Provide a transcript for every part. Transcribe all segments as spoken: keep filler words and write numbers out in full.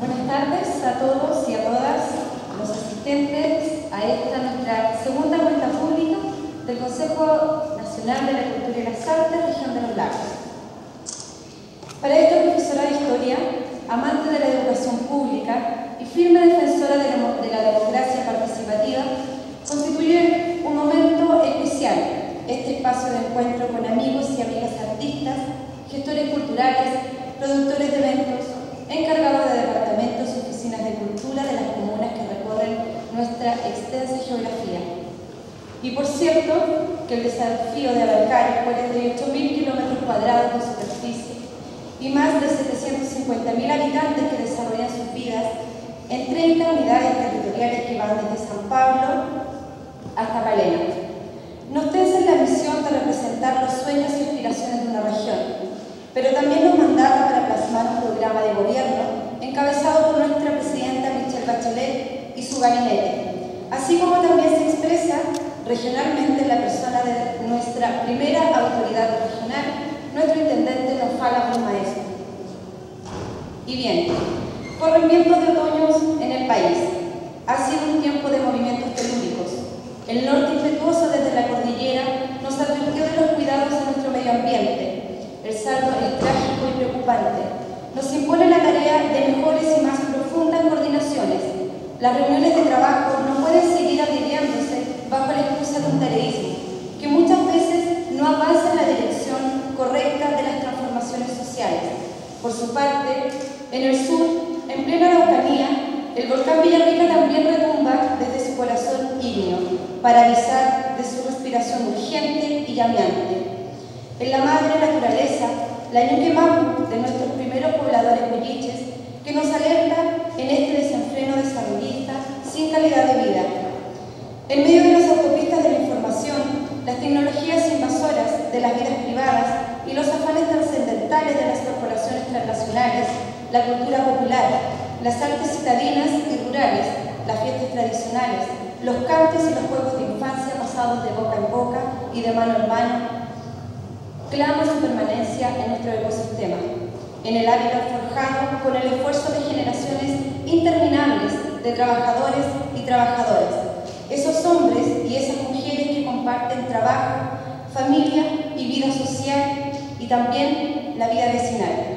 Buenas tardes a todos y a todas los asistentes a esta nuestra segunda vuelta pública del Consejo Nacional de la Cultura y las Artes, Región de los Lagos. Para esta profesora de Historia, amante de la educación pública y firme defensora de la, de la democracia participativa, constituye un momento especial este espacio de encuentro con amigos y amigas artistas, gestores culturales, productores de eventos, encargados de departamentos y oficinas de cultura de las comunas que recorren nuestra extensa geografía. Y por cierto, que el desafío de abarcar cuarenta y ocho mil kilómetros cuadrados de superficie y más de setecientos cincuenta mil habitantes que desarrollan sus vidas en treinta unidades territoriales que van desde San Pablo hasta Palena, nos tensa la misión de representar los sueños y aspiraciones de una región, pero también nos mandata para plasmar un programa de gobierno encabezado por nuestra presidenta Michelle Bachelet y su gabinete, así como también se expresa regionalmente en la persona de nuestra primera autoridad regional, nuestro intendente Nofala Maestro. Y bien, corren vientos de otoños en el país. Ha sido un tiempo de movimientos telúricos. El norte impetuoso desde la cordillera nos advirtió de los cuidados de nuestro medio ambiente. El saldo es trágico y preocupante. Nos impone la tarea de mejores y más profundas coordinaciones. Las reuniones de trabajo no pueden seguir adhiriéndose bajo la excusa de un tareísmo, que muchas veces no avanza en la dirección correcta de las transformaciones sociales. Por su parte, en el sur, en plena Araucanía, el volcán Villarrica también retumba desde su corazón ígneo para avisar de su respiración urgente y llameante. En la madre naturaleza, la Ñuquemapu de nuestros primeros pobladores huilliches, que nos alerta en este desenfreno desarrollista sin calidad de vida. En medio de las autopistas de la información, las tecnologías invasoras de las vidas privadas y los afanes trascendentales de las corporaciones transnacionales, la cultura popular, las artes citadinas y rurales, las fiestas tradicionales, los cantos y los juegos de infancia pasados de boca en boca y de mano en mano, claman su permanencia en nuestro ecosistema, en el hábitat forjado con el esfuerzo de generaciones interminables de trabajadores y trabajadoras, esos hombres y esas mujeres que comparten trabajo, familia y vida social y también la vida vecinal.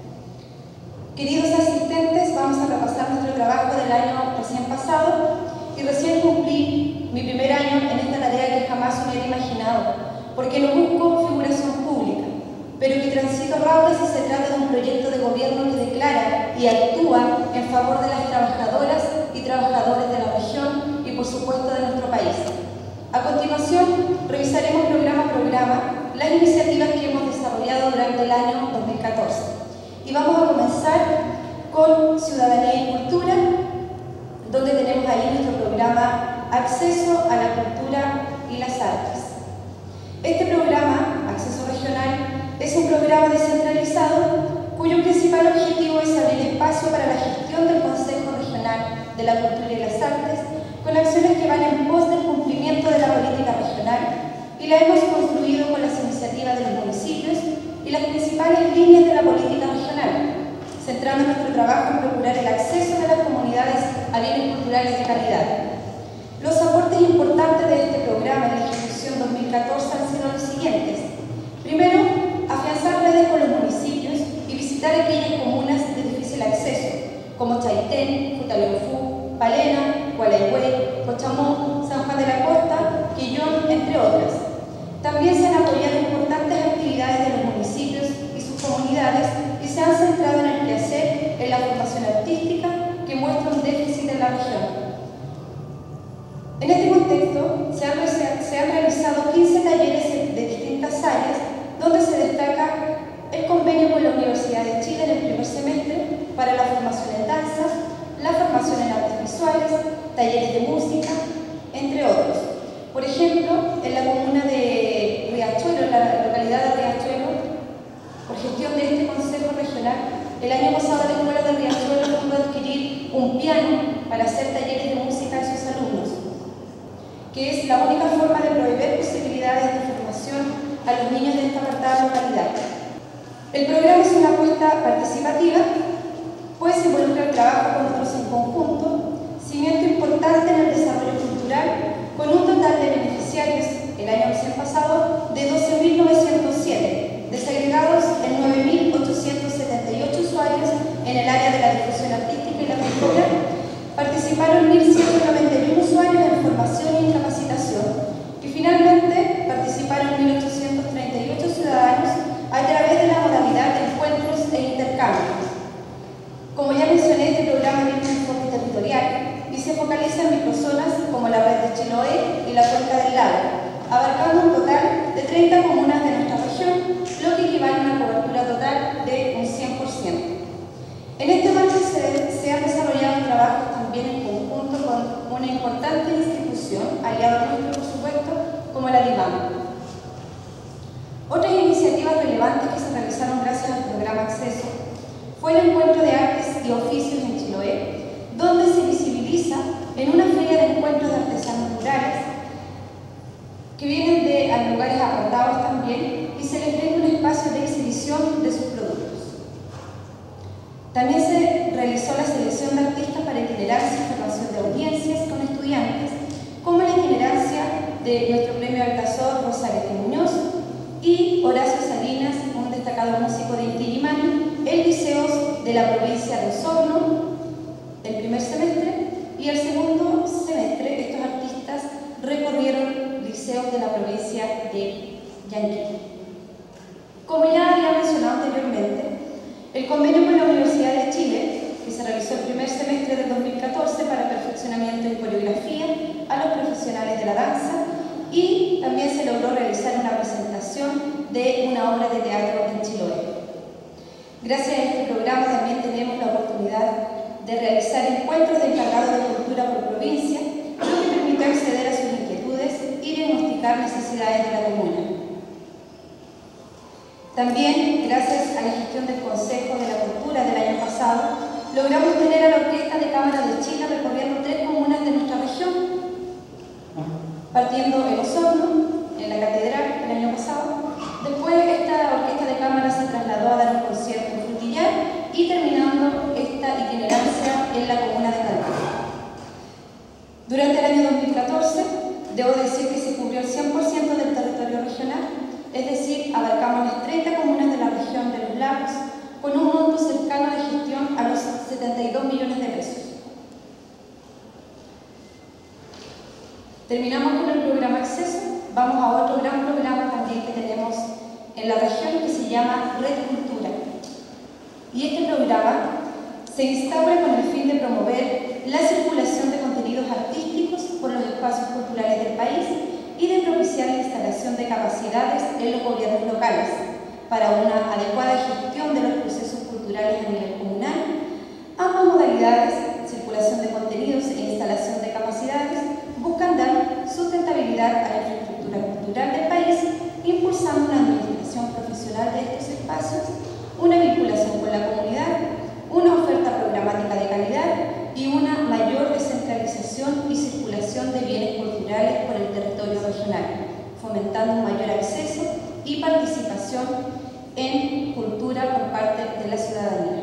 Queridos asistentes, vamos a repasar nuestro trabajo del año recién pasado y recién cumplí mi primer año en esta tarea que jamás hubiera imaginado, porque no busco figuración pública, pero que transito raudas si se trata de un proyecto de gobierno que declara y actúa en favor de las trabajadoras y trabajadores de la región y por supuesto de nuestro país. A continuación, revisaremos programa a programa las iniciativas que hemos desarrollado durante el año dos mil catorce. Y vamos a comenzar con Ciudadanía y Cultura, donde tenemos ahí nuestro programa Acceso a la Cultura y las Artes. Este programa, Acceso Regional, es un programa descentralizado cuyo principal objetivo es abrir espacio para la gestión del Consejo Regional de la Cultura y las Artes con acciones que van en pos del cumplimiento de la política regional, y la hemos construido con las iniciativas de los municipios y las principales líneas de la política regional, centrando nuestro trabajo en procurar el acceso de las comunidades a bienes culturales de calidad. Los aportes importantes de este programa en la ejecución dos mil catorce han sido los siguientes. Primero, afianzar redes con los municipios y visitar aquellas comunas de difícil acceso, como Chaitén, Futaleufú, Palena, Gualeguay, Cochamó, San Juan de la Costa, Quillón, entre otras. También se han apoyado importantes actividades de los municipios y sus comunidades y se han centrado en el quehacer en la formación artística que muestra un déficit en la región. En este contexto, se han, se han realizado quince talleres de distintas áreas, donde se destaca el convenio con la Universidad de Chile en el primer semestre para la formación en danza, la formación en artes visuales, talleres de música, entre otros. Por ejemplo, en la comuna de Riachuelo, en la localidad de Riachuelo, por gestión de este Consejo Regional, el año pasado la Escuela de Riachuelo pudo adquirir un piano para hacer talleres de música a sus alumnos, que es la única forma de proveer posibilidades de formación a los niños de esta apartada localidad. El programa es una apuesta participativa pues involucra el trabajo con otros en conjunto, cimiento importante en el desarrollo cultural, con un total de beneficiarios el año recién pasado de doce mil novecientos siete, desagregados en nueve mil ochocientos setenta y ocho usuarios en el área de la difusión artística y la cultura. Participaron mil ciento noventa y uno usuarios en formación y en capacitación y finalmente participaron mil ochocientos treinta y ocho ciudadanos a través de la modalidad de encuentros e intercambios. Como ya mencioné, este programa tiene un enfoque territorial y se focaliza en microzonas como la red de Chiloé y la Cuenca del Lago, abarcando un total de treinta comunas de nuestra región, lo que equivale a una cobertura total de un cien por ciento. En este marco se, se han desarrollado trabajos también en conjunto con una importante institución, aliada nuestro por supuesto, como la DIVAM. Otras iniciativas relevantes que se realizaron gracias al programa Acceso fue el encuentro de artes y oficios en Chiloé, donde se visibiliza en una feria de encuentros de artesanos rurales que vienen de a lugares apartados también y se les brinda un espacio de exhibición de sus productos. También se realizó la selección de artistas para itinerancia y formación de audiencias con estudiantes, como la itinerancia de nuestro premio Altazor Rosalete Muñoz y Horacio Salinas, un destacado músico de Inti Illimani, en liceos de la provincia de Osorno, el primer semestre, y el segundo semestre estos artistas recorrieron liceos de la provincia de Yanquihue. Como ya había mencionado anteriormente, el convenio con la Universidad de Chile, que se realizó el primer semestre del dos mil catorce para perfeccionamiento en coreografía a los profesionales de la danza, y también se logró realizar una presentación de una obra de teatro en Chiloé. Gracias a este programa también tenemos la oportunidad de realizar encuentros de encargados de cultura por provincia, lo que permite acceder a sus inquietudes y diagnosticar necesidades de la comuna. También, gracias a la gestión del Consejo de la Cultura del año pasado, logramos tener a la Orquesta de Cámara de Chile recorriendo tres comunas de nuestra región, partiendo en Osorno, en la Catedral, el año pasado. Después, esta Orquesta de Cámara se trasladó a dar un concierto en Frutillar y terminando esta itinerancia en la comuna de Caldas. Durante el año dos mil catorce, debo decir que se cubrió el cien por ciento del territorio regional, es decir, abarcamos las treinta comunas de la región de los lagos, con un monto cercano de gestión a los setenta y dos millones de pesos. Terminamos con el programa Acceso, vamos a otro gran programa también que tenemos en la región que se llama Red Cultura. Y este programa se instaura con el fin de promover la circulación de contenidos artísticos por los espacios culturales del país y de propiciar la instalación de capacidades en los gobiernos locales para una adecuada gestión de los procesos culturales a nivel comunal. Ambas modalidades, circulación de contenidos e instalación de capacidades, buscan dar sustentabilidad a la infraestructura cultural del país, impulsando una administración profesional de estos espacios, una vinculación con la comunidad, una oferta programática de calidad y una mayor descentralización y circulación de bienes culturales por el territorio regional, fomentando un mayor acceso y participación en cultura por parte de la ciudadanía.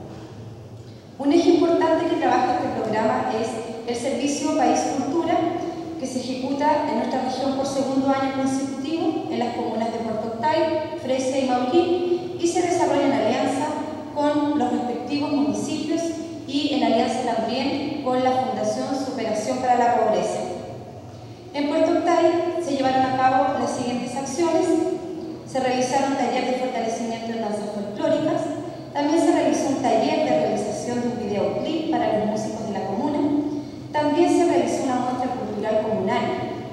Un eje importante que trabaja este programa es el Servicio País Cultura, que se ejecuta en nuestra región por segundo año consecutivo en las comunas de Puerto Octay, Fresia y Mauquín, y se desarrolla en alianza con los respectivos municipios y en alianza también con la Fundación Superación para la Pobreza. En Puerto Octay se llevaron a cabo las siguientes acciones. Se realizaron talleres de fortalecimiento en danzas folclóricas, también se realizó un taller de realización de un videoclip para los músicos de la comuna, también se realizó una muestra cultural comunal,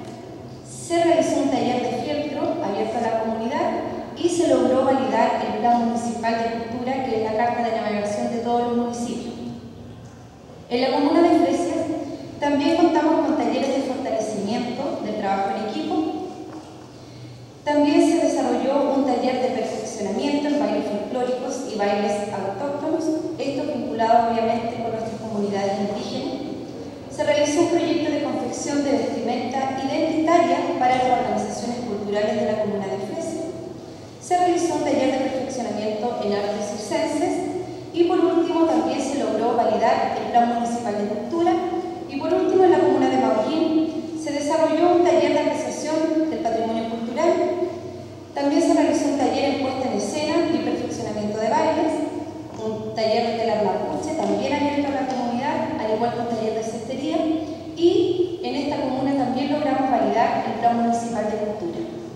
se realizó un taller de fieltro abierto a la comunidad y se logró validar el Plan Municipal de Cultura, que es la carta de navegación de todos los municipios. En la comuna de Fresia también contamos con talleres de fortalecimiento del trabajo en equipo. También se desarrolló un taller de perfeccionamiento en bailes folclóricos y bailes autóctonos, esto vinculado obviamente con nuestras comunidades indígenas. Se realizó un proyecto de confección de vestimenta identitaria para las organizaciones culturales de la comuna de Fresia. Se realizó un taller de perfeccionamiento en artes circenses y por último también se Plan Municipal de Cultura.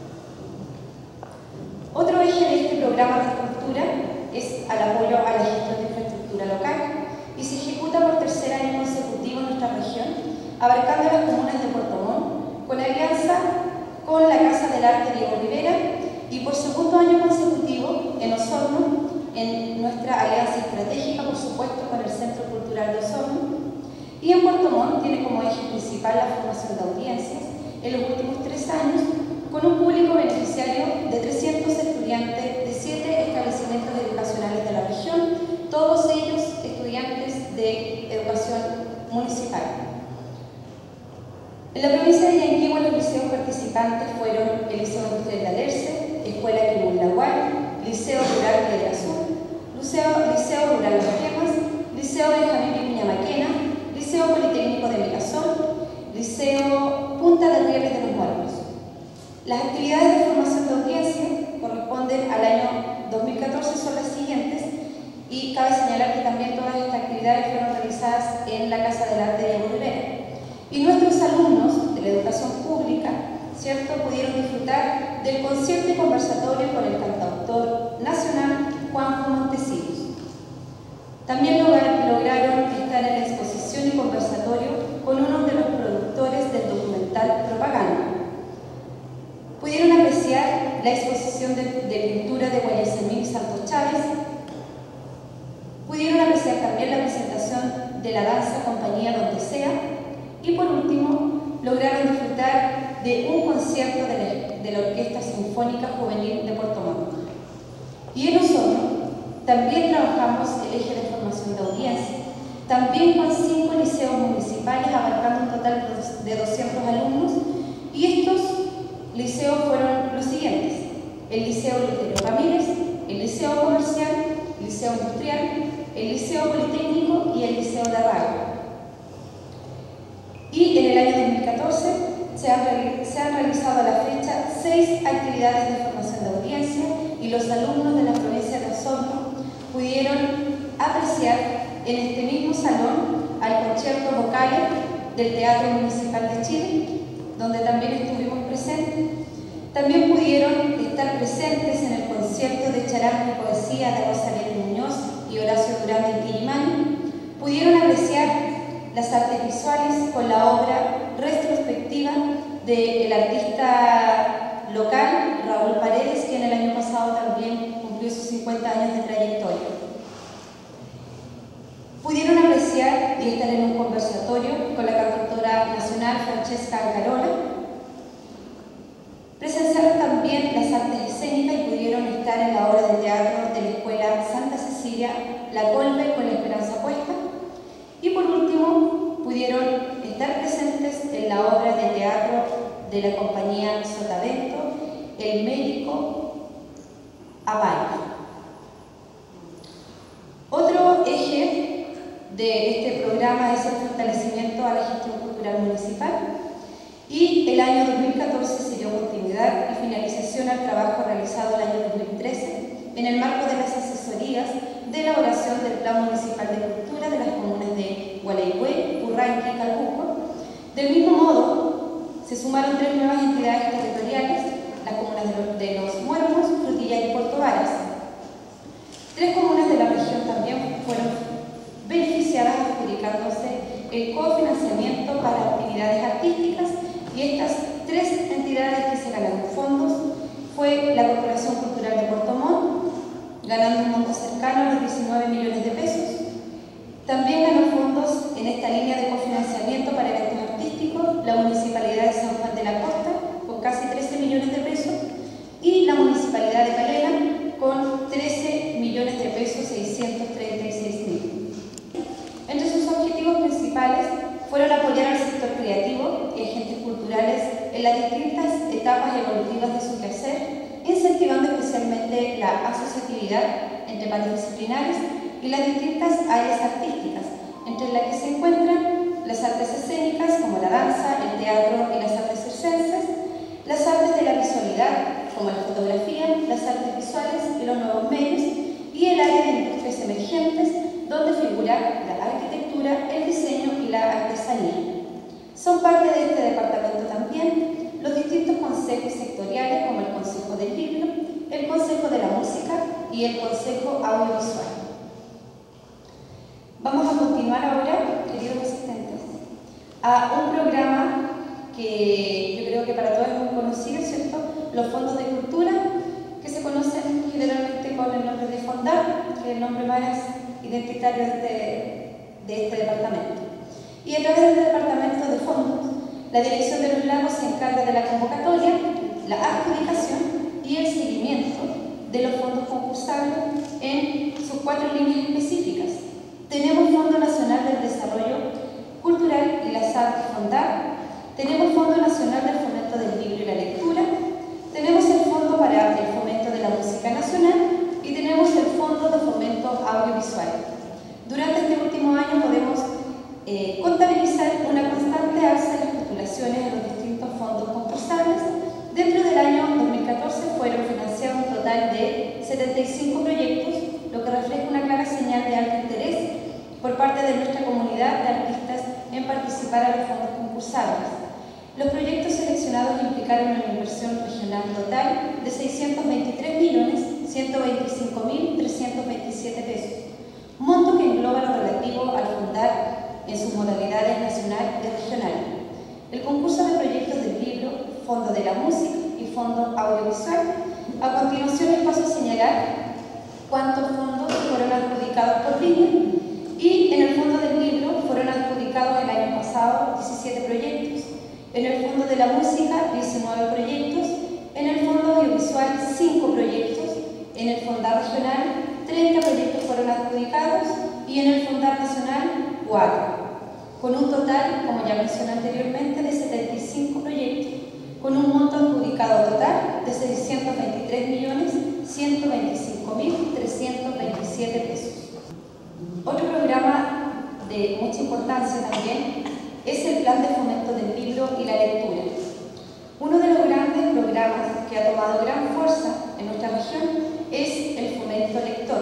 Otro eje de este programa de cultura es al apoyo a la gestión de infraestructura local y se ejecuta por tercer año consecutivo en nuestra región, abarcando las comunas de Puerto Montt, con alianza con la Casa del Arte Diego Rivera, y por segundo año consecutivo en Osorno, en nuestra alianza estratégica, por supuesto, con el Centro Cultural de Osorno. Y en Puerto Montt tiene como eje principal la formación de audiencias en los últimos tres años, con un público beneficiario de trescientos estudiantes de siete establecimientos educacionales de la región, todos ellos estudiantes de educación municipal. En la provincia de Yanquihue, los liceos participantes fueron el Liceo Industrial de Alerce, Escuela Quirún Lagual, Liceo Rural Piedra Azul, Liceo, Liceo Rural Las Gemas, Liceo Benjamín Vicuña Maquena, Liceo Politécnico de Mirasol, Liceo Punta de Rieles de los Muertos. Las actividades de formación de audiencia corresponden al año dos mil catorce, son las siguientes, y cabe señalar que también todas estas actividades fueron realizadas en la Casa del Arte Diego Rivera. Y nuestros alumnos de la educación pública, ¿cierto?, pudieron disfrutar del concierto y conversatorio con el cantautor nacional Juanjo Montesinos. También lograron estar en la exposición y conversatorio con uno de los productores del documental Propaganda. Pudieron apreciar la exposición de, de pintura de Guayasamín y Santos Chávez. Pudieron apreciar también la presentación de la danza Compañía Donde Sea. Y por último, lograron disfrutar de un concierto de la, de la Orquesta Sinfónica Juvenil de Puerto Montt. Y en Osorno también trabajamos el eje de formación de audiencia, también con cinco liceos municipales, abarcando un total de doscientos alumnos, y estos liceos fueron los siguientes: el Liceo Eleuterio Ramírez, el Liceo Comercial, el Liceo Industrial, el Liceo Politécnico y el Liceo de Aragua. Y en el año dos mil catorce se han, se han realizado a la fecha seis actividades de formación de audiencia, y los alumnos de la provincia de Osorno pudieron apreciar en este mismo salón al concierto vocales del Teatro Municipal de Chile, donde también estuvimos presentes. También pudieron estar presentes en el concierto de charango y poesía de Rosalía Muñoz y Horacio Durán de Intilimani. Pudieron apreciar las artes visuales con la obra retrospectiva del artista local Raúl Paredes, que en el año pasado también cumplió sus cincuenta años de trayectoria. Pudieron apreciar y estar en un conversatorio con la cantautora nacional Francesca Carola. Presenciaron también las artes escénicas y pudieron estar en la obra de teatro de la Escuela Santa Cecilia La Colbe con la Esperanza Puesta. Y por último, pudieron estar presentes en la obra de teatro de la compañía Sotavento, El Médico Abaño. Otro eje de este programa es el fortalecimiento a la gestión cultural municipal, y el año dos mil catorce se dio continuidad y finalización al trabajo realizado el año dos mil trece en el marco de las asesorías de elaboración del Plan Municipal de Cultura de las comunas de Gualeguay, Purranque y Calbuco. Del mismo modo, se sumaron tres nuevas entidades territoriales, las comunas de los, de los Muertos, Frutillas y Puerto Varas. Tres comunas de la región también fueron beneficiadas adjudicándose el cofinanciamiento para actividades artísticas, y estas tres entidades que se ganaron fondos fue la Corporación Cultural de Puerto Montt, ganando un monto cercano a los diecinueve millones de pesos. También ganó fondos en esta línea de cofinanciamiento para eventos artísticos la Municipalidad de San Juan de la Costa, con casi trece millones de pesos, y la Municipalidad de Calera, con trece millones de pesos, seiscientos treinta y seis mil. Entre sus objetivos principales fueron apoyar al sector creativo y agentes culturales en las distintas etapas evolutivas de su quehacer, incentivando especialmente la asociatividad entre pares disciplinares y las distintas áreas artísticas, entre las que se encuentran las artes escénicas como la danza, el teatro y las artes circenses, las artes de la visualidad como la fotografía, las artes visuales y los nuevos medios, y el área de industrias emergentes, donde figura la arquitectura, el diseño y la artesanía. Son parte de este departamento también los distintos que yo creo que para todos es muy conocido, ¿cierto? Los fondos de cultura, que se conocen generalmente con el nombre de FONDAR, que es el nombre más identitario de este, de este departamento. Y a través del departamento de fondos, la Dirección de los Lagos se encarga de la convocatoria, la adjudicación y el seguimiento de los fondos concursables en sus cuatro líneas específicas. Tenemos Fondo Nacional del Desarrollo Cultural y las Artes FONDAR, tenemos Fondo Nacional del Fomento del Libro y la Lectura, tenemos el Fondo para el Fomento de la Música Nacional y tenemos el Fondo de Fomento Audiovisual. Durante este último año podemos eh, contabilizar una constante alza en las postulaciones a los distintos fondos concursables. Dentro del año dos mil catorce fueron financiados un total de setenta y cinco proyectos, lo que refleja una clara señal de alto interés por parte de nuestra comunidad de artistas en participar a los fondos concursables. Los proyectos seleccionados implicaron una inversión regional total de seiscientos veintitrés millones ciento veinticinco mil trescientos veintisiete pesos, monto que engloba lo relativo al FONDAR en sus modalidades nacional y regional. El concurso de proyectos del libro, Fondo de la Música y Fondo Audiovisual. A continuación les paso a señalar cuántos fondos fueron adjudicados por línea, y en el Fondo del Libro fueron adjudicados el año pasado diecisiete proyectos, en el Fondo de la Música diecinueve proyectos, en el Fondo Audiovisual cinco proyectos, en el FONDAR Regional treinta proyectos fueron adjudicados y en el FONDAR Nacional cuatro, con un total, como ya mencioné anteriormente, de setenta y cinco proyectos, con un monto adjudicado total de seiscientos veintitrés millones ciento veinticinco mil trescientos veintisiete pesos. Otro programa de mucha importancia también es el Plan de Fomento del Libro y la Lectura. Uno de los grandes programas que ha tomado gran fuerza en nuestra región es el Fomento Lector,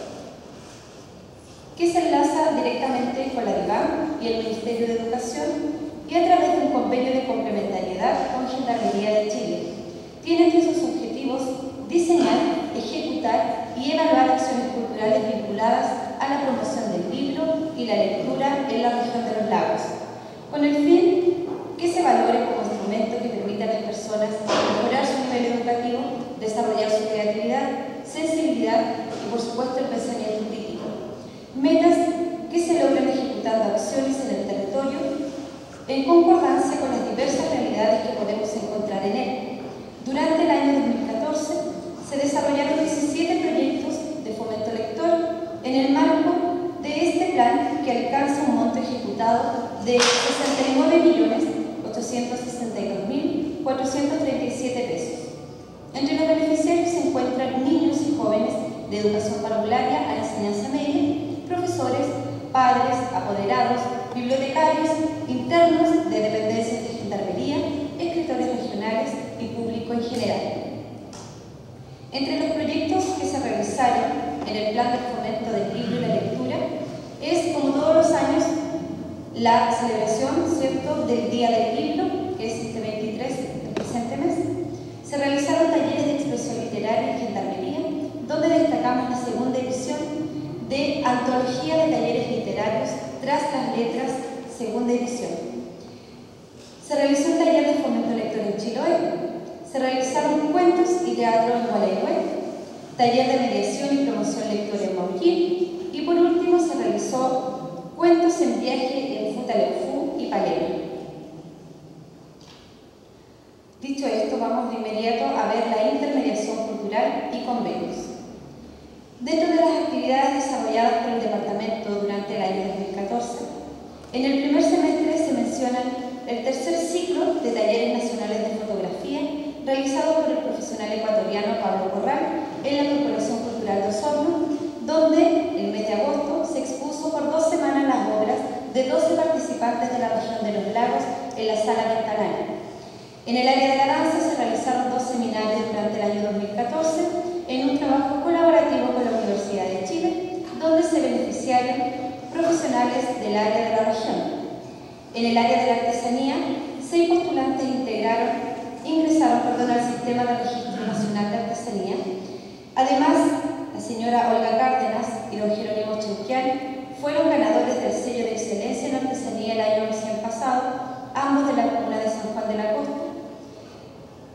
que se enlaza directamente con la DIVAM y el Ministerio de Educación y a través de un convenio de complementariedad con Gendarmería de Chile. Tiene entre sus objetivos diseñar, ejecutar y evaluar acciones culturales vinculadas a la promoción del libro y la lectura en la región de los lagos, con el fin que se valore como instrumento que permita a las personas mejorar su nivel educativo, desarrollar su creatividad, sensibilidad y, por supuesto, el pensamiento crítico. Metas que se logran ejecutando acciones en el territorio en concordancia con las diversas realidades que podemos encontrar en él. Durante el año dos mil catorce se desarrollaron diecisiete proyectos de fomento lector en el marco de este plan, que alcanza un monto ejecutado de sesenta y nueve millones ochocientos sesenta y dos mil cuatrocientos treinta y siete pesos. Entre los beneficiarios se encuentran niños y jóvenes de educación parvularia a enseñanza media, profesores, padres, apoderados, bibliotecarios, internos de dependencias de Gendarmería, escritores regionales y público en general. Entre los proyectos que se realizaron en el Plan de Fomento del Libro y la Lectura es, como todos los años, la celebración, ¿cierto?, del Día del Libro, que es este veintitrés del presente mes. Se realizaron talleres de expresión literaria en Gendarmería, donde destacamos la segunda edición de Antología de Talleres Literarios tras las letras, segunda edición. Se realizó un taller de fomento lector en Chiloé. Se realizaron cuentos y teatro en Gualeguay, taller de mediación y promoción lectora en Mauquín, y por último se realizó cuentos en viaje en Futaleufú y Palena. Dicho esto, vamos de inmediato a ver la intermediación cultural y convenios. Dentro de las actividades desarrolladas por el Departamento durante el año dos mil catorce, en el primer semestre se mencionan el tercer ciclo de talleres nacionales de fotografía realizado por el profesional ecuatoriano Pablo Corral en la Corporación Cultural de Osorno, donde el mes de agosto se expuso por dos semanas las obras de doce participantes de la región de los lagos en la Sala Ventanal. En el área de la danza se realizaron dos seminarios durante el año dos mil catorce en un trabajo colaborativo con la Universidad de Chile, donde se beneficiaron profesionales del área de la región. En el área de la artesanía, seis postulantes integraron, ingresaron perdón, al Sistema de Registro Nacional de Artesanía. Además, la señora Olga Cárdenas y don Jerónimo Cheuquian fueron ganadores del sello de excelencia en artesanía el año recién pasado, ambos de la comuna de San Juan de la Costa,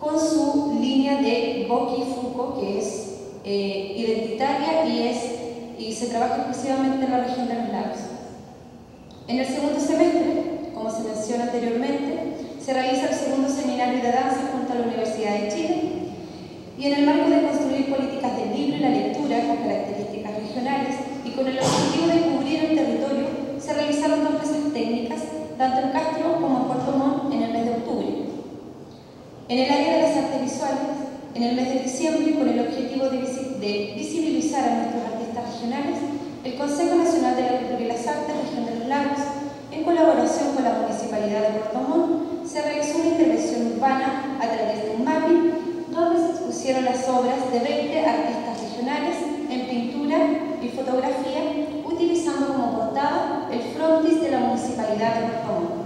con su línea de Boki Fuko, que es eh, identitaria y, es, y se trabaja exclusivamente en la región de los lagos. En el segundo semestre, como se menciona anteriormente, se realiza el segundo seminario de danza junto a la Universidad de Chile, y en el marco de construir políticas del libro y la lectura con características regionales y con el objetivo de cubrir el territorio, se realizaron dos mesas técnicas, tanto en Castro como en Puerto Montt, en el mes de octubre. En el área de las artes visuales, en el mes de diciembre, con el objetivo de, de visibilizar a nuestros artistas regionales, el Consejo Nacional de la Cultura y las Artes, Región de los Lagos, en colaboración con la Municipalidad de Puerto Montt, se realizó una intervención urbana a través de un mapping, donde se expusieron las obras de veinte artistas regionales en pintura y fotografía, utilizando como portada el frontis de la Municipalidad de Puerto Montt.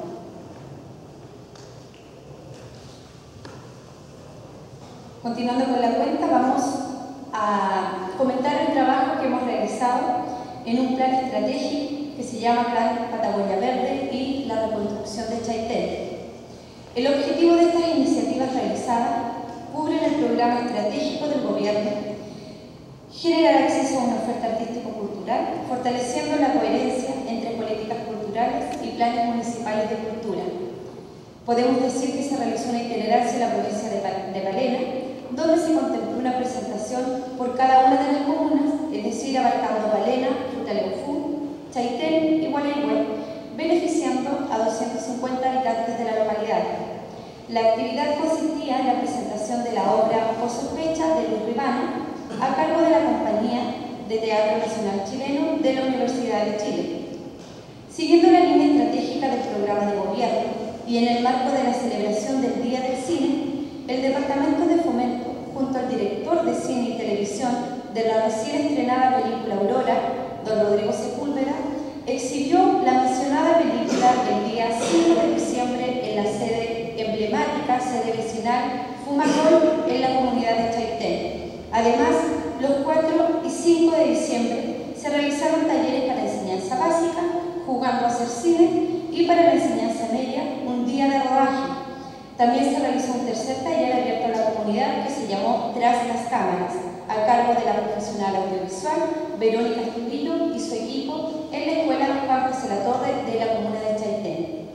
Continuando con la cuenta, vamos a comentar el trabajo que hemos realizado en un plan estratégico que se llama Plan Patagonia Verde y la reconstrucción de Chaitén. El objetivo de estas iniciativas realizadas cubren el programa estratégico del gobierno, generar acceso a una oferta artístico-cultural, fortaleciendo la coherencia entre políticas culturales y planes municipales de cultura. Podemos decir que se realizó una itinerancia en la provincia de Palena, donde se contempló una presentación por cada una de las comunas, es decir, abarcando Palena, Futaleufú, Chaitén y Gualeguay, beneficiando a doscientos cincuenta habitantes de la localidad. La actividad consistía en la presentación de la obra Por sospecha de Luis Ribano, a cargo de la Compañía de Teatro Nacional Chileno de la Universidad de Chile. Siguiendo la línea estratégica del programa de gobierno y en el marco de la celebración del Día del Cine, el Departamento de Fomento, junto al director de Cine y Televisión de la recién estrenada película Aurora, don Rodrigo Sepúlveda, exhibió la mencionada película el día cinco de diciembre en la sede emblemática, sede vecinal Fumacol, en la comunidad de Chaitén. Además, los cuatro y cinco de diciembre se realizaron talleres para enseñanza básica, jugando a hacer cine, y para la enseñanza media, un día de rodaje. También se realizó un tercer taller abierto a la comunidad que se llamó Tras las Cámaras, a cargo de la profesional audiovisual Verónica Estupino y su equipo en la Escuela Juan José Latorre de la comuna de Chaitén.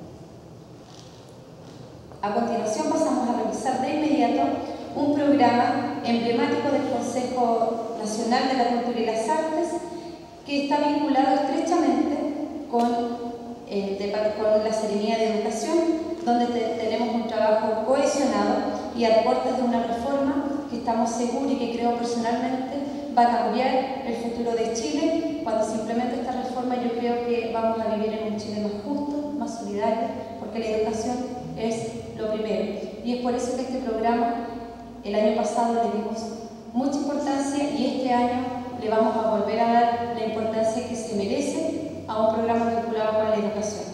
A continuación pasamos a revisar de inmediato un programa emblemático del Consejo Nacional de la Cultura y las Artes que está vinculado estrechamente con, eh, de, con la Seremía de Educación, donde te, tenemos un trabajo cohesionado y a puertas de una reforma que estamos seguros y que creo personalmente va a cambiar el futuro de Chile. Cuando se implemente esta reforma, yo creo que vamos a vivir en un Chile más justo, más solidario, porque la educación es lo primero. Y es por eso que este programa, el año pasado le dimos mucha importancia y este año le vamos a volver a dar la importancia que se merece a un programa vinculado con la educación.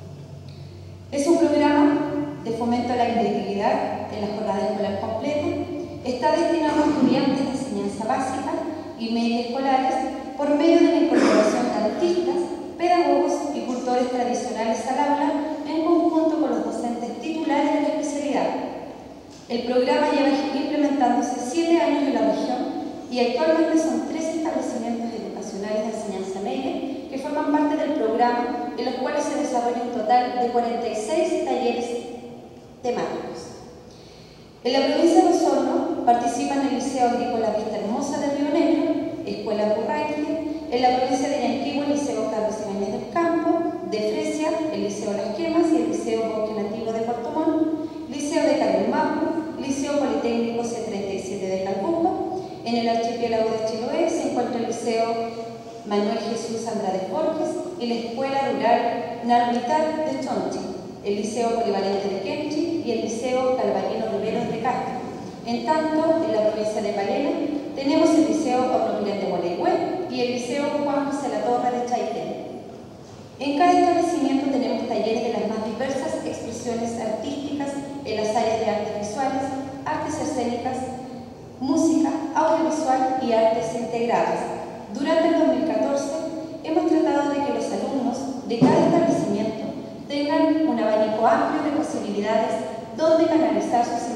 Es un programa de fomento a la integralidad en la jornada escolar completa. Está destinado a estudiantes de enseñanza básica y media escolares por medio de la incorporación de artistas, pedagogos y cultores tradicionales al aula en conjunto con los docentes titulares de la especialidad. El programa lleva implementándose siete años en la región y actualmente son tres establecimientos educacionales de enseñanza media que forman parte del programa, en los cuales se desarrolla un total de cuarenta y seis talleres temáticos. En la provincia de Osorno participan el Liceo Agrícola Vista Hermosa de Río Negro, Escuela Curraique, en la provincia de Yanquihue el Liceo Carlos Ibáñez del Campo, de Fresia el Liceo Las Quemas y el Liceo Bosque Nativo de Puerto Montt, Liceo de Calbumapu, Liceo Politécnico C treinta y siete de Calbuco. En el archipiélago de Chiloé se encuentra el Liceo Manuel Jesús Andrade Borges y la Escuela Rural Narvital de Chonchi, el Liceo Polivalente de Quenchi y el Liceo Calvarino Riveros de Castro. En tanto, en la provincia de Palena tenemos el Liceo Hornopilen de Gualeguay y el Liceo Juan José Latorre de Chaitén. En cada establecimiento tenemos talleres de las más diversas expresiones artísticas en las áreas de artes visuales, artes escénicas, música, audiovisual y artes integradas. Durante el dos mil catorce hemos tratado de que los alumnos de cada establecimiento tengan un abanico amplio de posibilidades donde canalizar sus intereses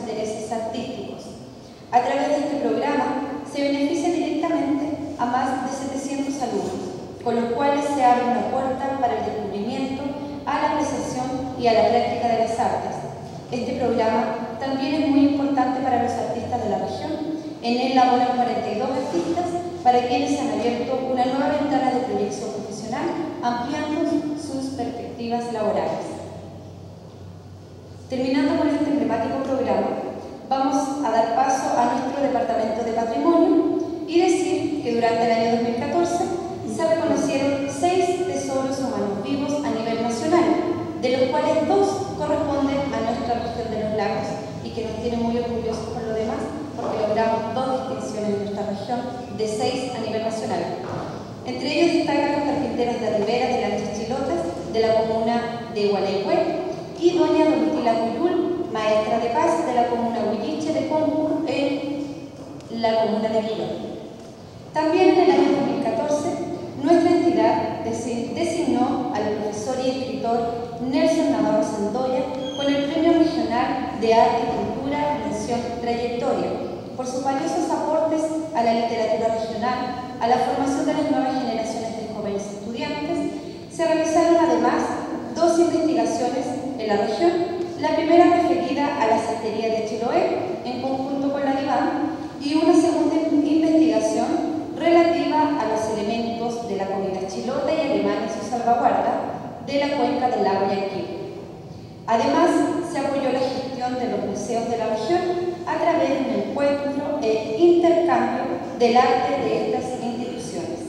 talleres artísticos. A través de este programa se beneficia directamente a más de setecientos alumnos, con los cuales se abre una puerta para el descubrimiento, a la apreciación y a la práctica de las artes. Este programa también es muy importante para los artistas de la región. En él laboran cuarenta y dos artistas para quienes han abierto una nueva ventana de proyección profesional, ampliando sus perspectivas laborales. Terminando con este emblemático programa, vamos a dar paso a nuestro Departamento de Patrimonio y decir que durante el año dos mil catorce se reconocieron seis tesoros humanos vivos a nivel nacional, de los cuales dos corresponden a nuestra región de los lagos y que nos tiene muy orgullosos por lo demás, porque logramos dos distinciones en nuestra región de seis a nivel nacional. Entre ellos destacan los carpinteros de Rivera de Lanchas Chilotas, de la comuna de Gualeguay, y doña Domitila Cuyul, maestra de paz de la comuna Huilliche de Compu, en la comuna de Guilón. También en el año dos mil catorce, nuestra entidad designó al profesor y escritor Nelson Navarro Sandoya con el Premio Regional de Arte y Cultura mención Trayectoria, por sus valiosos aportes a la literatura regional, a la formación de las nuevas generaciones de jóvenes estudiantes. Se realizaron además dos investigaciones en la región, la primera referida a la cestería de Chiloé, en conjunto con la DIVAM, y una segunda investigación relativa a los elementos de la comida chilota y alemana y su salvaguarda de la cuenca del lago Yanquihue. Además, se apoyó la gestión de los museos de la región a través de un encuentro e intercambio del arte de estas instituciones.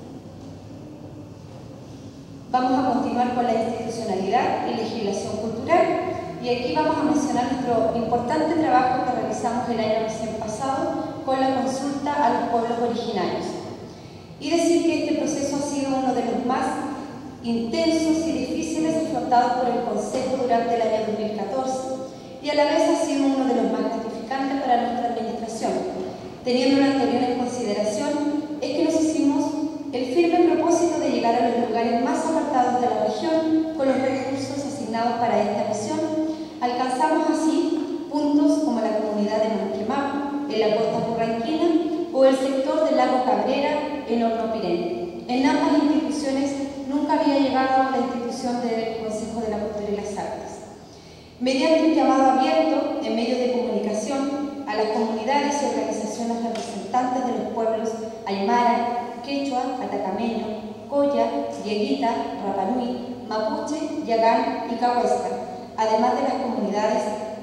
Vamos a continuar con la institucionalidad y legislación cultural, y aquí vamos a mencionar nuestro importante trabajo que realizamos el año recién pasado con la consulta a los pueblos originarios. Y decir que este proceso ha sido uno de los más intensos y difíciles afrontados por el Consejo durante el año dos mil catorce y a la vez ha sido uno de los más gratificantes para nuestra administración. Teniendo lo anterior en consideración, es que nos hicimos el firme propósito de llegar a los lugares más apartados de la región con los recursos asignados para esta misión. Alcanzamos así puntos como la comunidad de Manquemaco, en la costa curranquina, o el sector del lago Cabrera, en Hornopirén. En ambas instituciones nunca había llegado la institución del Consejo de la Cultura y las Artes. Mediante un llamado abierto en medios de comunicación a las comunidades y organizaciones representantes de los pueblos aymara, quechua, atacameño, coya, dieguita, rapanui, mapuche, yagán y cahuéscar, además de las comunidades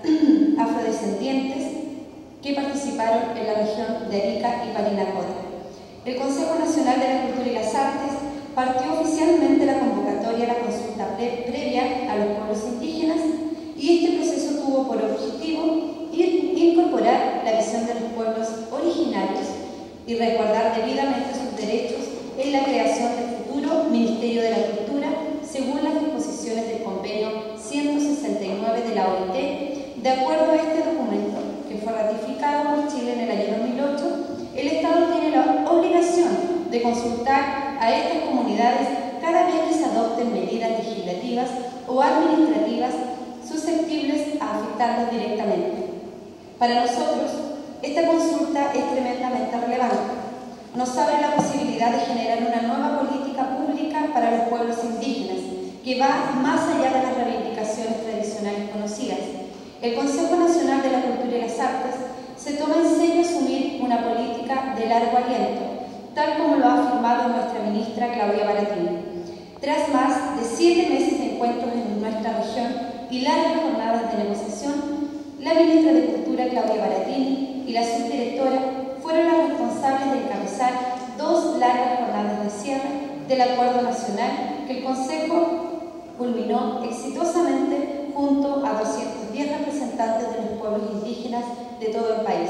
afrodescendientes que participaron en la región de Arica y Parinacota. El Consejo Nacional de la Cultura y las Artes partió oficialmente la convocatoria a la consulta pre previa a los pueblos indígenas, y este proceso tuvo por objetivo incorporar la visión de los pueblos originarios y resguardar debidamente sus derechos en la creación del futuro Ministerio de la Cultura según las disposiciones del convenio ciento sesenta y nueve de la O I T. De acuerdo a este documento, que fue ratificado por Chile en el año dos mil ocho, el Estado tiene la obligación de consultar a estas comunidades cada vez que se adopten medidas legislativas o administrativas susceptibles a afectarlos directamente. Para nosotros, esta consulta es tremendamente relevante. Nos abre la posibilidad de generar una nueva política pública para los pueblos indígenas, que va más allá de las reivindicaciones tradicionales conocidas. El Consejo Nacional de la Cultura y las Artes se toma en serio asumir una política de largo aliento, tal como lo ha afirmado nuestra ministra Claudia Baratini. Tras más de siete meses de encuentros en nuestra región y largas jornadas de negociación, la ministra de Cultura Claudia Baratini y la subdirectora fueron las responsables de encabezar dos largas jornadas de cierre del Acuerdo Nacional que el Consejo culminó exitosamente junto a doscientos diez representantes de los pueblos indígenas de todo el país.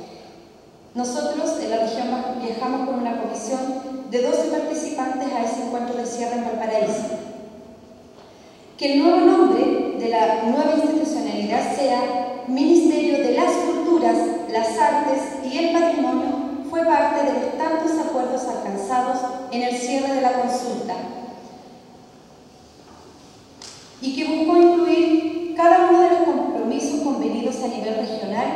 Nosotros en la región viajamos con una comisión de doce participantes a ese encuentro de cierre en Valparaíso. Que el nuevo nombre de la nueva institucionalidad sea Ministerio de las Culturas, las Artes y el Patrimonio fue parte de los tantos acuerdos alcanzados en el cierre de la consulta y que buscó incluir cada uno de los compromisos convenidos a nivel regional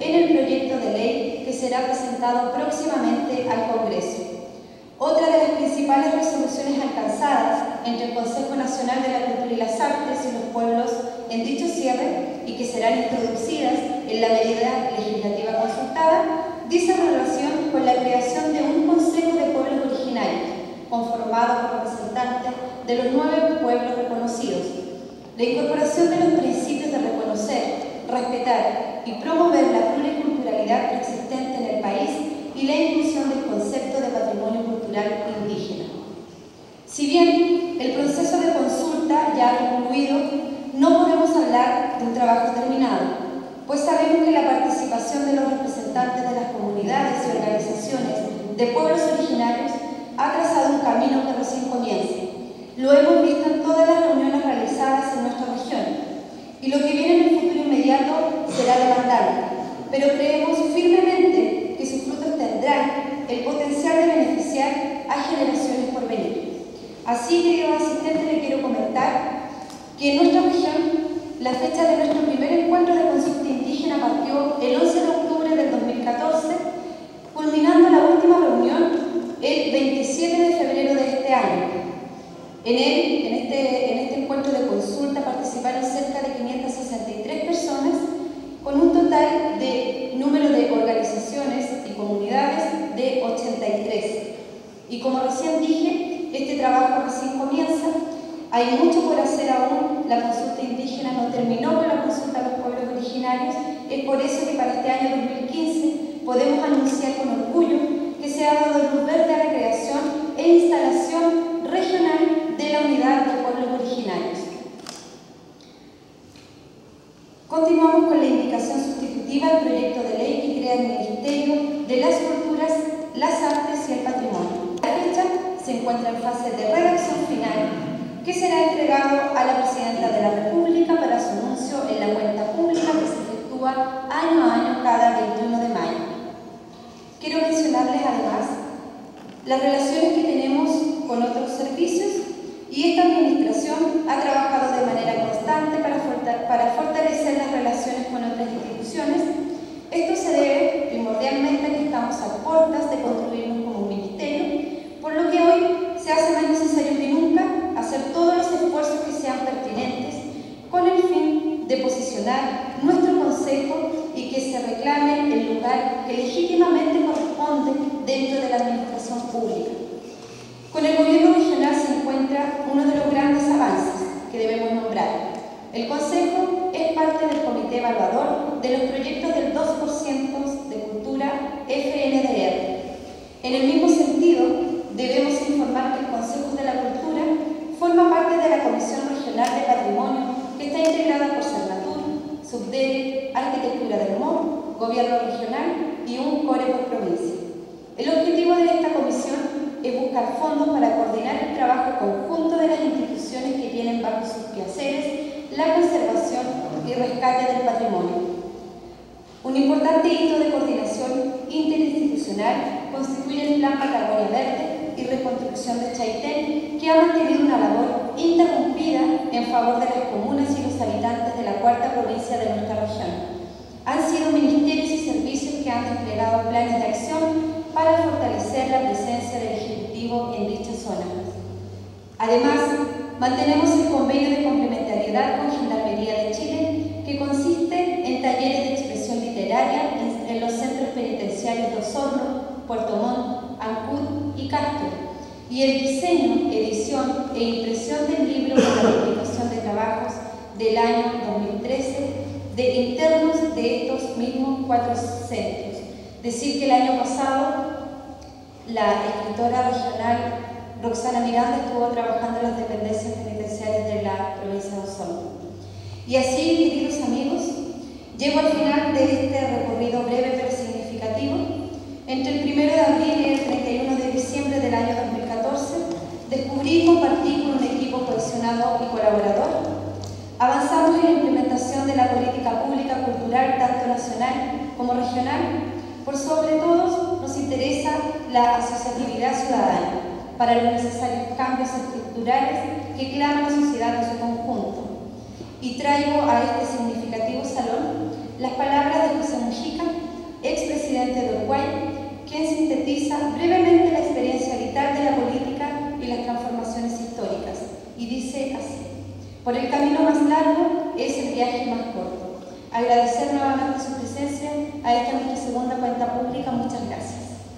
en el proyecto de ley que será presentado próximamente al Congreso. Otra de las principales resoluciones alcanzadas entre el Consejo Nacional de la Cultura y las Artes y los pueblos en dicho cierre y que serán introducidas en la medida legislativa consultada, dice relación con la creación de un Consejo de Pueblos Originarios, conformado por representantes de los nueve pueblos reconocidos, la incorporación de los principios de reconocer, respetar y promover la pluriculturalidad existente en el país y la inclusión del concepto de patrimonio cultural indígena. Si bien el proceso de consulta ya ha concluido, no podemos hablar de un trabajo terminado, pues sabemos que la participación de los representantes de las comunidades y organizaciones de pueblos originarios ha trazado un camino que recién comienza. Lo hemos visto en todas las reuniones realizadas en nuestra región, y lo que viene en el futuro inmediato será demandante, pero creemos firmemente que sus frutos tendrán el potencial de beneficiar a generaciones por venir. Así, queridos asistentes, les quiero comentar que en nuestra región la fecha de nuestro primer encuentro de consulta indígena partió el once de octubre del dos mil catorce, culminando la última reunión el veintisiete de febrero de este año. En él, en este, en este encuentro de consulta participaron cerca de quinientas sesenta y tres personas, con un total de número de organizaciones y comunidades de ochenta y tres. Y como recién dije, este trabajo recién comienza, hay mucho por hacer aún, la consulta indígena no terminó con la consulta a los pueblos originarios, es por eso que para este año dos mil quince podemos anunciar con orgullo que se ha dado luz verde a la creación e instalación regional de la unidad de pueblos originarios. Continuamos con la indicación sustitutiva del proyecto de ley que crea el Ministerio de las Culturas, las Artes y el Patrimonio. La fecha se encuentra en fase de redacción final, que será entregado a la Presidenta de la República para su anuncio en la cuenta pública que se efectúa año a año cada veintiuno de mayo. Quiero mencionarles además las relaciones que tenemos con otros servicios, y esta administración ha trabajado de manera constante para, para fortalecer las relaciones con otras instituciones. Esto se debe primordialmente a que estamos a puertas de construirnos como un ministerio, por lo que hoy se hace más necesario que nunca hacer todos los esfuerzos que sean pertinentes con el fin de posicionar nuestro consejo y que se reclame el lugar que legítimamente corresponde dentro de la administración pública. Con el gobierno regional se encuentra uno de los grandes avances que debemos nombrar. El Consejo es parte del Comité Evaluador de los proyectos del dos por ciento de Cultura F N D R. En el mismo sentido, debemos informar que el Consejo de la Cultura forma parte de la Comisión Regional de Patrimonio, que está integrada por Cernatur, Subdere, Arquitectura del M O R, Gobierno Regional y un core por provincia. El objetivo de esta comisión es buscar fondos para coordinar el trabajo conjunto de las instituciones que tienen bajo sus quehaceres la conservación y rescate del patrimonio. Un importante hito de coordinación interinstitucional constituye el Plan Patagonia Verde y Reconstrucción de Chaitén, que ha mantenido una labor interrumpida en favor de las comunas y los habitantes de la cuarta provincia de nuestra región. Han sido ministerios y servicios que han desplegado planes de acción para fortalecer la presencia del Ejecutivo en dichas zonas. Además, mantenemos el convenio de complementariedad con Gendarmería de Chile, que consiste en talleres de expresión literaria en, en los centros penitenciarios de Osorno, Puerto Montt, Ancud y Castro, y el diseño, edición e impresión del libro de la publicación de trabajos del año dos mil trece de internos de estos mismos cuatro centros. Decir que el año pasado la escritora regional Roxana Miranda estuvo trabajando en las dependencias penitenciarias de la provincia de Osorno. Y así, queridos amigos, llego al final de este recorrido breve pero significativo. Entre el primero de abril y el treinta y uno de diciembre del año dos mil catorce, descubrí y compartí con un equipo cohesionado y colaborador. Avanzamos en la implementación de la política pública cultural, tanto nacional como regional. Por sobre todo, nos interesa la asociatividad ciudadana para los necesarios cambios estructurales que clama la sociedad en su conjunto. Y traigo a este significativo salón las palabras de José Mujica, Uruguay, quien sintetiza brevemente la experiencia vital de la política y las transformaciones históricas, y dice así: por el camino más largo es el viaje más corto. Agradecer nuevamente su presencia a esta nuestra segunda cuenta pública. Muchas gracias.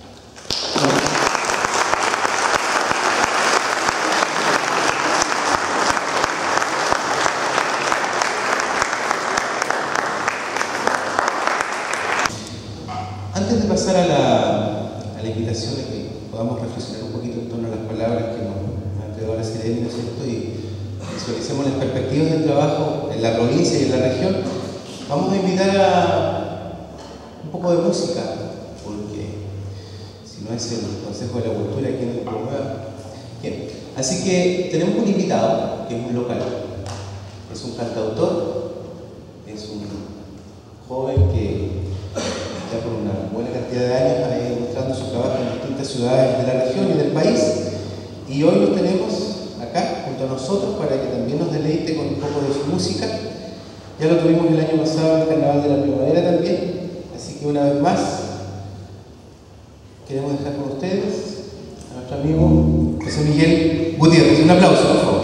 Antes de pasar a la, a la invitación de que podamos reflexionar un poquito en torno a las palabras que nos ha entregado la Seremi, ¿no es cierto?, y visualicemos las perspectivas del trabajo en la provincia y en la región, vamos a invitar a un poco de música, porque si no es el Consejo de la Cultura quien lo promueva. Bien, así que tenemos un invitado que es un local, es un cantautor, es un joven que ya por una buena cantidad de años ha ido mostrando su trabajo en distintas ciudades de la región y del país, y hoy los tenemos acá junto a nosotros para que también nos deleite con un poco de su música. Ya lo tuvimos el año pasado en el Carnaval de la Primavera también, así que una vez más queremos dejar con ustedes a nuestro amigo José Miguel Gutiérrez. Un aplauso, por favor.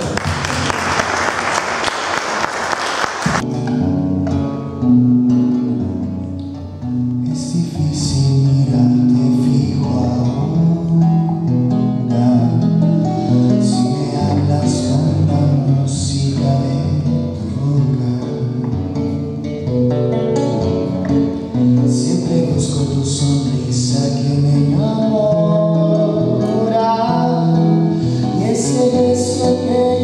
Que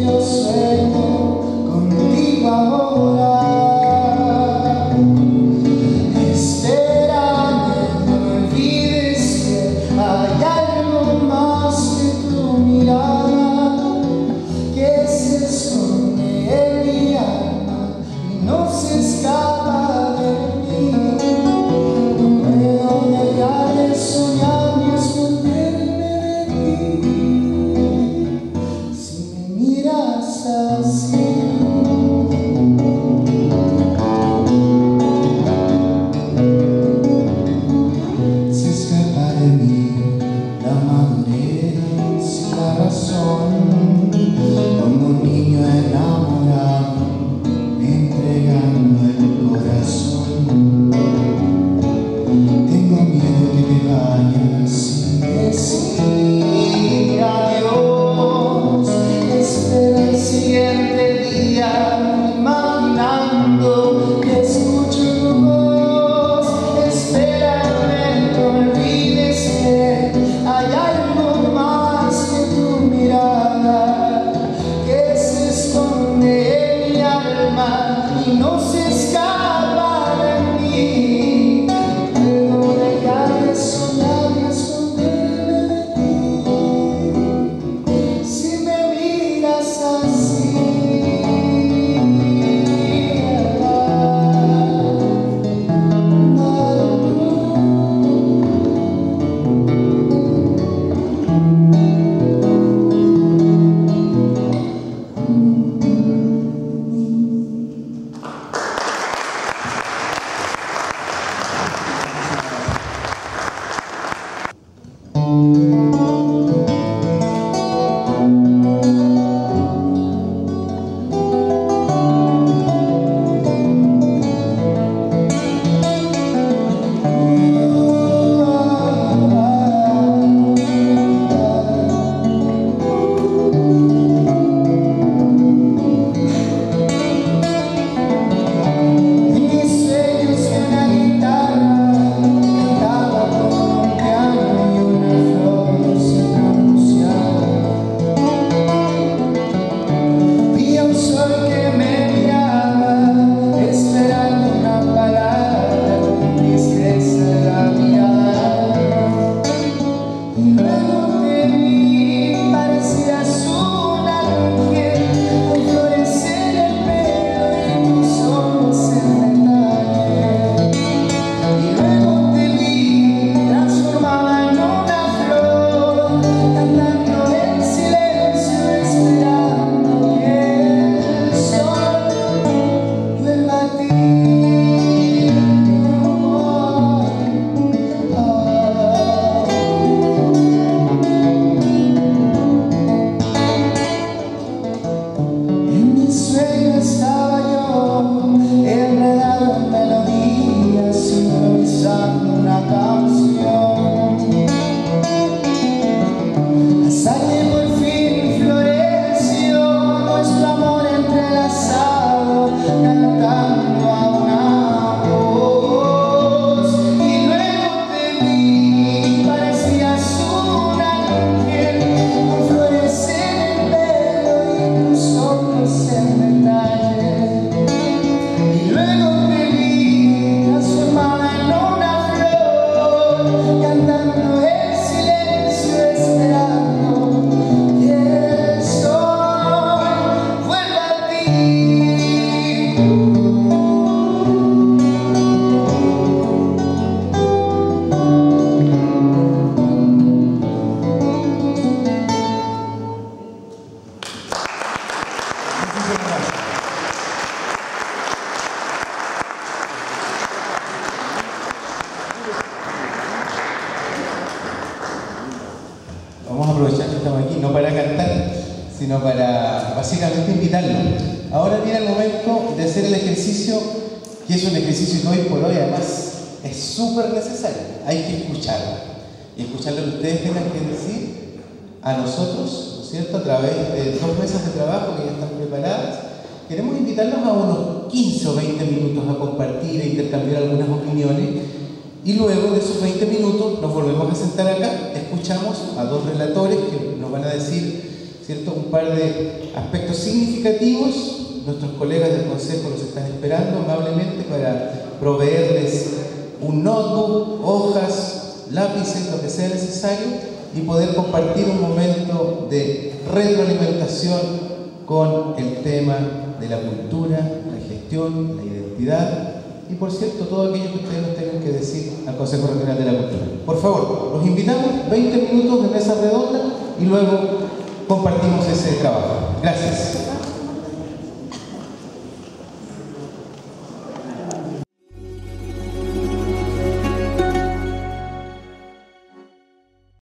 estamos aquí, no para cantar, sino para básicamente invitarlos. Ahora viene el momento de hacer el ejercicio, que es un ejercicio que hoy por hoy además es súper necesario. Hay que escucharlo. Y escuchar lo que ustedes tengan que decir a nosotros, ¿no es cierto?, a través de dos mesas de trabajo que ya están preparadas. Queremos invitarlos a unos quince o veinte minutos a compartir e intercambiar algunas opiniones. Y luego de esos veinte minutos nos volvemos a sentar acá, escuchamos a dos relatores que nos van a decir, ¿cierto?, un par de aspectos significativos. Nuestros colegas del Consejo los están esperando amablemente para proveerles un notebook, hojas, lápices, lo que sea necesario, y poder compartir un momento de retroalimentación con el tema de la cultura, la gestión, la identidad y, por cierto, todo aquello que ustedes nos tengan que decir al Consejo Regional de la Cultura. Por favor, los invitamos, veinte minutos de mesa redonda y luego compartimos ese trabajo. Gracias.